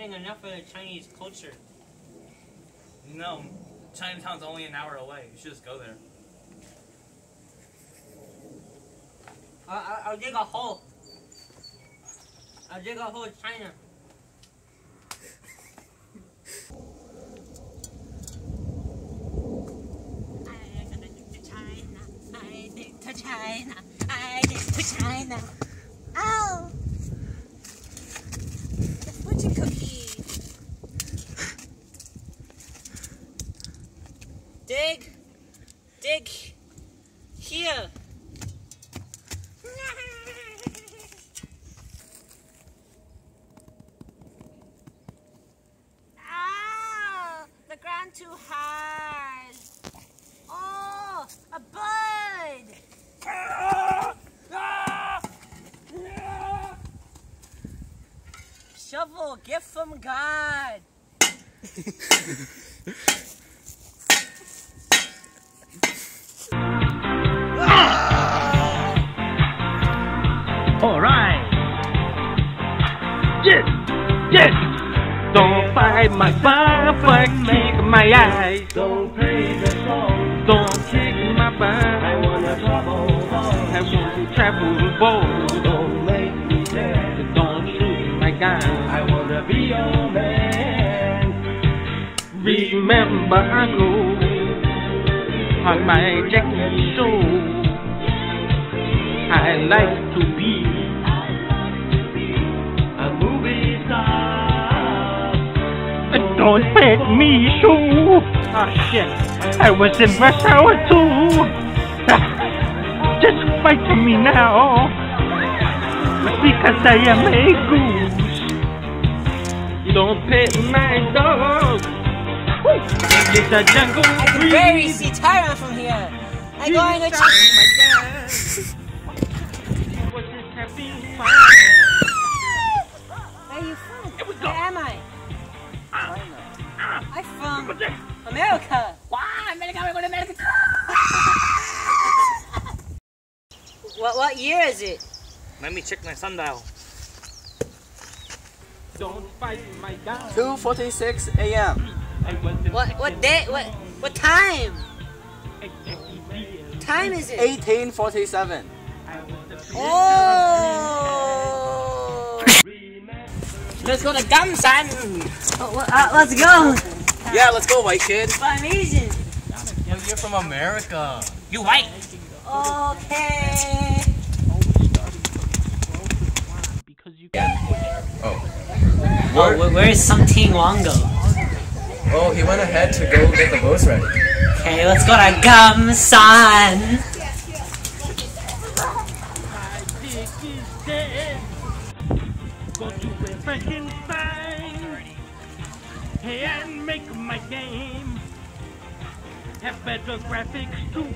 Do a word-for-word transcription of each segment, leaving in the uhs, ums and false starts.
getting enough of the Chinese culture. No, Chinatown's only an hour away. You should just go there. I'll, I'll dig a hole. I'll dig a hole in China. China, I dig to China. Ow! The fortune cookie. Dig, dig here. Ow! The ground too hard. Oh, a bird. Shovel, gift from God. All right. Yes, yes. Don't fight my fire, but kick my eyes. Don't play the song. Don't kick my butt. I wanna travel home. I want to travel bold. Don't make me dead. Don't shoot my gun. I wanna be your man. Remember, uncle, on my Jackie show, I like to be a movie star. Don't make me show. Oh shit, I was in rush hour too. Just fight for me now, because I am a goose. Don't pet my dog. It's a jungle. I can barely see Tyron from here. I'm going to check my dad. Was it having fun? Where are you from? Here we go. Where am I? China. I'm from America. Wow, America, we're going to America. What what year is it? Let me check my sundial. Don't fight my dad. two forty-six a m What what day? What what time? Time is it? eighteen forty-seven. Oh! Let's go to Gamsan. Oh, well, uh, let's go. Yeah, let's go, white kid. I'm Asian. Yo, you're from America. You white. Okay. Because you Oh. Oh, where, where is something Wongo? Oh, he went ahead to go get the boats ready. Okay, let's go to Gamsan. go to a Frankenstein and make my game have better graphics too.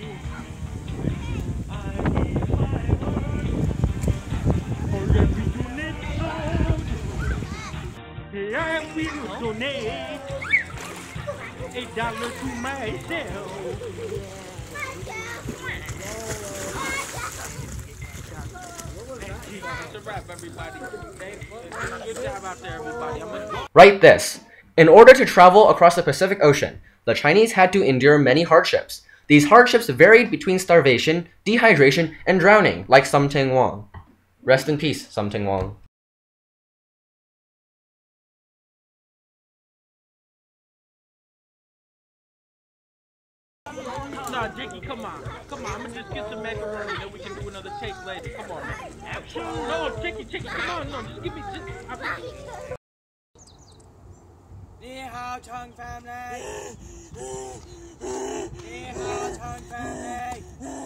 For every unit sold, I will donate a dollar to myself. That's a wrap, everybody. Good job out there, everybody. I'm gonna... Write this. In order to travel across the Pacific Ocean, the Chinese had to endure many hardships. These hardships varied between starvation, dehydration, and drowning, like Something Wong. Rest in peace, Something Wong. Nah, Dickie, come on. Come on, I'm gonna just get some macaroni, then we can do another take later. Come on, man. Action! No, Dickie, Dickie, come on. No, just give me... Just, I'm... Ni hao, Chung family. Ni hao, Chung family.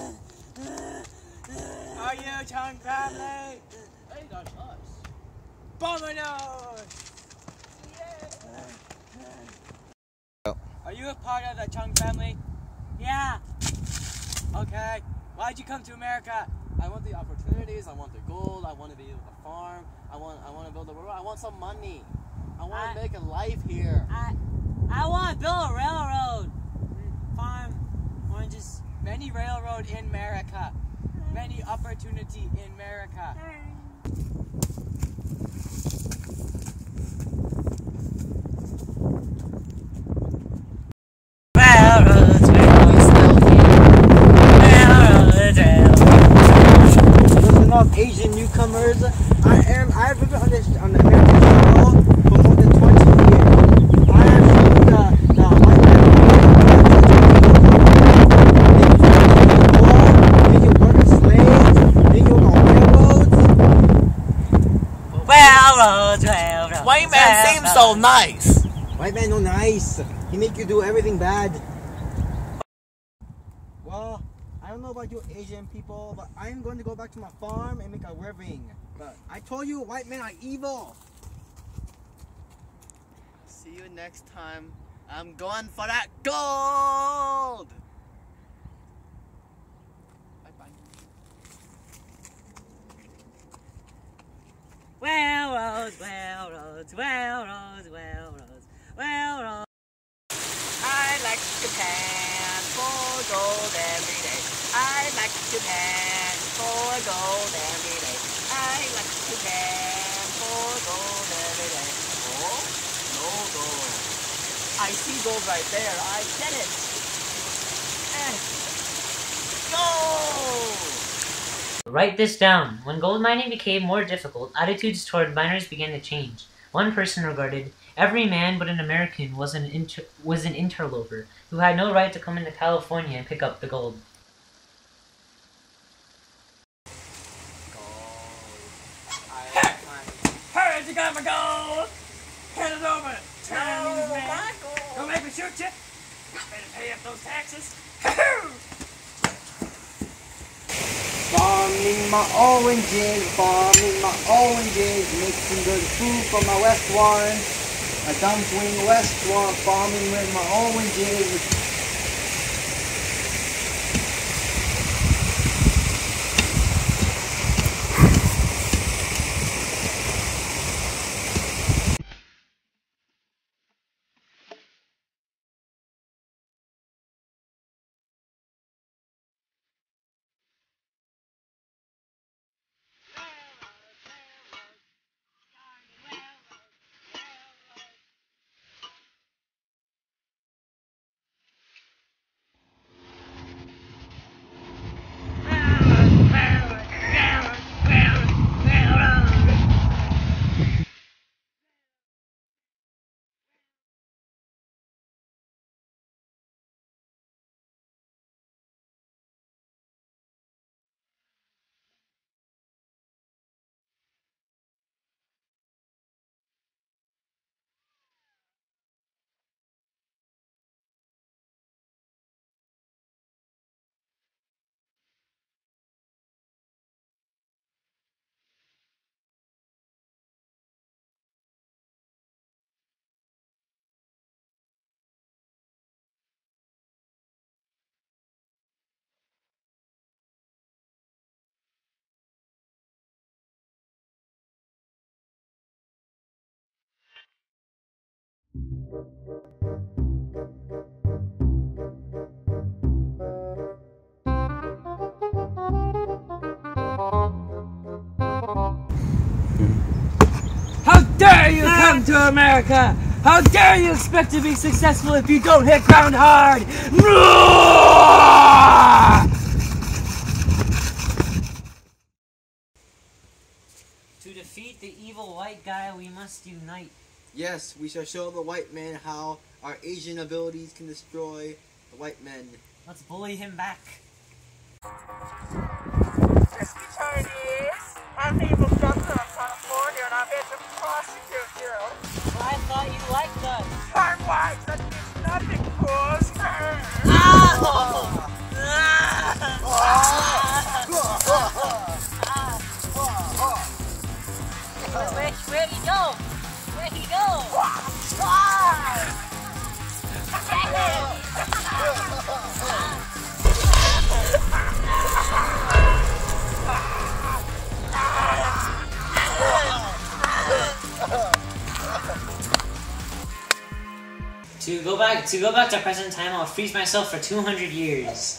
Are you Chung family? Hey, that's us. Bombanos! Yeah. Are you a part of the Chung family? Yeah. Okay. Why'd you come to America? I want the opportunities. I want the gold. I want to be able to farm. I want. I want to build a road. I want some money. I want I- to make a life here. I I want to build a railroad. Farm oranges. Many railroad in America. Many opportunity in America. of Asian newcomers. I am. I've lived on this on the American soil for more than twenty years. I have seen the the white man then you work as slaves, then you on railroads. Railroads, railroads. White man seems so nice. White man no nice. He make you do everything bad. Well, I don't know about you Asian people, but I am going to go back to my farm and make a living. But I told you, white men are evil. See you next time. I'm going for that gold. Bye bye. Railroads, railroads, railroads, railroads, railroads. I like Japan for gold every day. I like Japan for gold every day. I like Japan for gold every day. Oh, no gold. I see gold right there. I get it. Eh. Gold! Write this down. When gold mining became more difficult, attitudes toward miners began to change. One person regarded every man but an American was an inter was an interloper who had no right to come into California and pick up the gold. Hurry, you got my gold! Hand it over! Chinese man! Don't make me shoot you! Better pay up those taxes! Farming my oranges, farming my oranges, making good food for my West Warren. A dumpling West Warren, farming with my oranges. How dare you come to America! How dare you expect to be successful if you don't hit ground hard! To defeat the evil white guy, we must unite. Yes, we shall show the white man how our Asian abilities can destroy the white men. Let's bully him back. It's the Chinese. I'm evil governor of California and I'm here to prosecute you. Well, I thought you liked us. I'm white, that means nothing, fools. Where, where'd he go? Where'd he go? To go back to go back to present time, I'll freeze myself for two hundred years.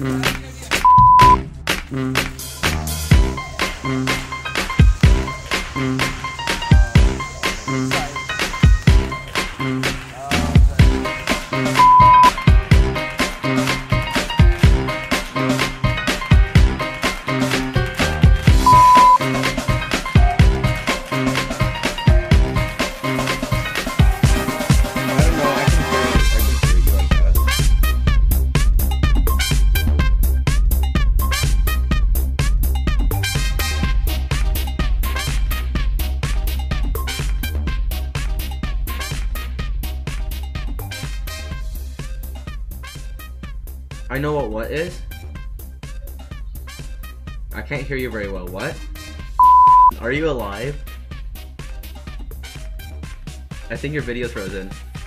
I know what what is. I can't hear you very well. What? Are you alive? I think your video's frozen.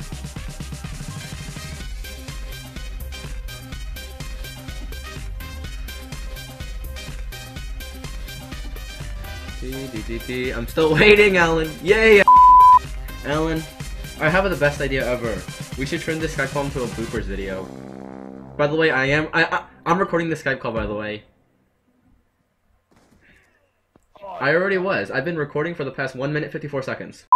I'm still waiting, Alan. Yay! Alan, I have the best idea ever. We should turn this Skype call into a bloopers video. By the way, I am I, I I'm recording the Skype call. By the way, I already was. I've been recording for the past one minute fifty-four seconds.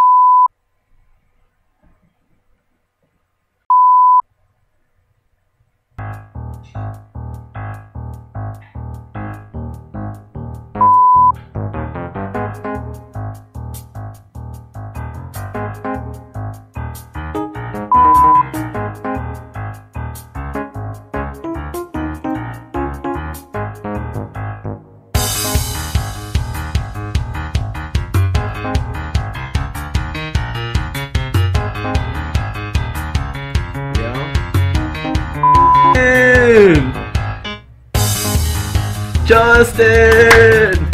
Justin!